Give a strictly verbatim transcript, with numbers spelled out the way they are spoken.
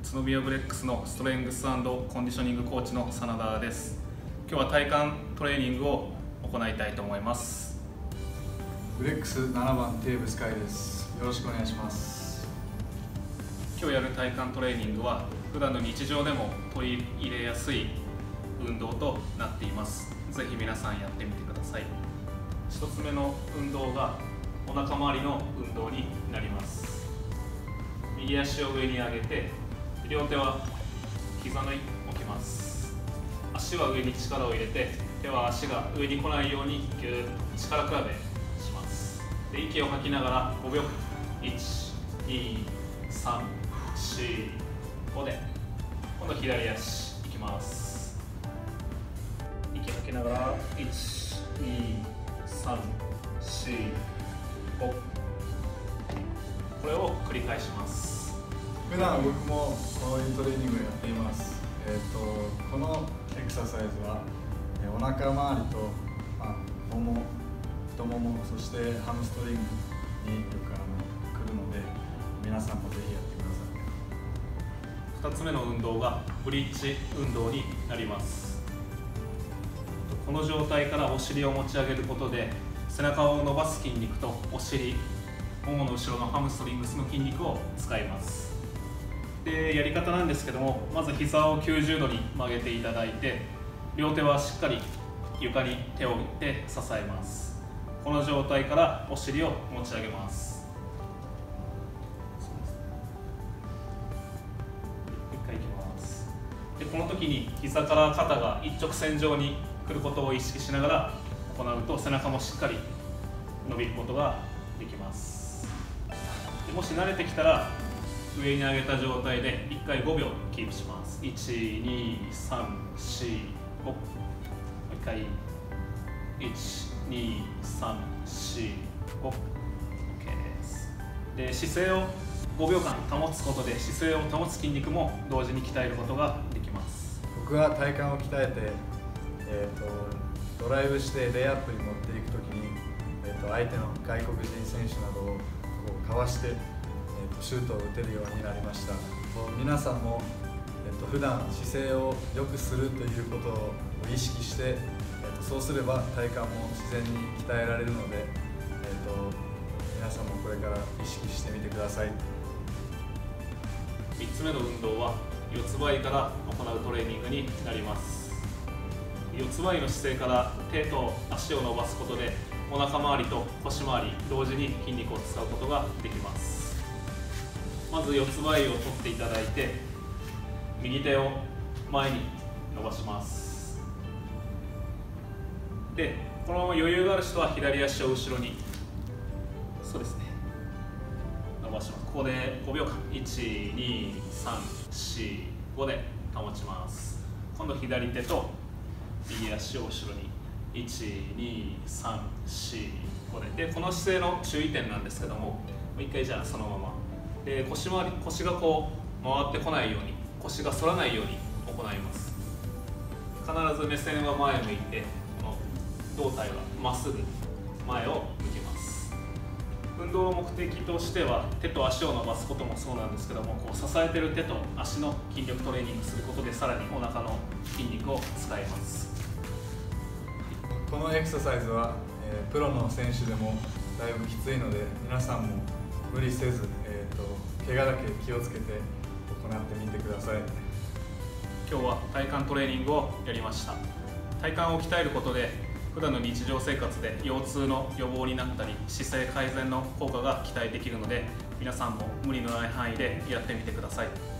宇都宮ブレックスのストレングス&コンディショニングコーチの真田です。今日は体幹トレーニングを行いたいと思います。 ブレックスななばんテーブスカイです。よろしくお願いします。 今日やる体幹トレーニングは普段の日常でも取り入れやすい運動となっています。ぜひ皆さんやってみてください。ひとつめの運動がお腹周りの運動になります。右足を上に上げて両手は膝に置きます。足は上に力を入れて、手は足が上に来ないようにぎゅーっと力比べします。で息を吐きながらごびょうかん、いち、に、さん、よん、ごで今度左足いきます。息を吐きながらいち、に、さん、よん、ご、これを繰り返します。 普段僕もこういうトレーニングをやっています。えー、とこのエクササイズはえお腹周りと、まあ、もも、太もも、そしてハムストリングによくあの来るので、皆さんもぜひやってください。 ふたつめの運動がブリッジ運動になります。この状態からお尻を持ち上げることで背中を伸ばす筋肉とお尻、ももの後ろのハムストリングスの筋肉を使います。でやり方なんですけども、まず膝をきゅうじゅうどに曲げていただいて、両手はしっかり床に手を置いて支えます。この状態からお尻を持ち上げます。いっかいいきます。でこの時に膝から肩が一直線上に来ることを意識しながら行うと、背中もしっかり伸びることができます。でもし慣れてきたら上に上げた状態でいっかいごびょうキープします。いち、に、さん、よん、ご。もういっかいいち、に、さん、よん、ご。 OK です。で姿勢をごびょうかん保つことで姿勢を保つ筋肉も同時に鍛えることができます。 僕は体幹を鍛えて、えー、とドライブしてレイアップに持っていくときに、えー、と相手の外国人選手などをこうかわしてシュートを打てるようになりました。皆さんも、えっと、普段姿勢を良くするということを意識して、えっと、そうすれば体幹も自然に鍛えられるので、えっと、皆さんもこれから意識してみてください。 みっつめの運動は四つ這いから行うトレーニングになります。四つ這いの姿勢から手と足を伸ばすことでお腹周りと腰周り同時に筋肉を使うことができます。まず四つ這いを取っていただいて、右手を前に伸ばします。でこのまま余裕がある人は左足を後ろに、そうですね、伸ばします。ここでごびょうかん、いち、に、さん、よん、ごで保ちます。今度左手と右足を後ろにいち、に、さん、よん、ごで、でこの姿勢の注意点なんですけども、一回じゃあそのままで 腰, 回り腰がこう回ってこないように、腰が反らないように行います。必ず目線は前向いて、この胴体はまっすぐ前を向けます。運動の目的としては手と足を伸ばすこともそうなんですけども、こう支えている手と足の筋力トレーニングすることでさらにお腹の筋肉を使います。 このエクササイズは、えー、プロの選手でもだいぶきついので、皆さんも無理せず、えー、と怪我だけ気をつけて行ってみてください。 今日は体幹トレーニングをやりました。体幹を鍛えることで普段の日常生活で腰痛の予防になったり姿勢改善の効果が期待できるので、皆さんも無理のない範囲でやってみてください。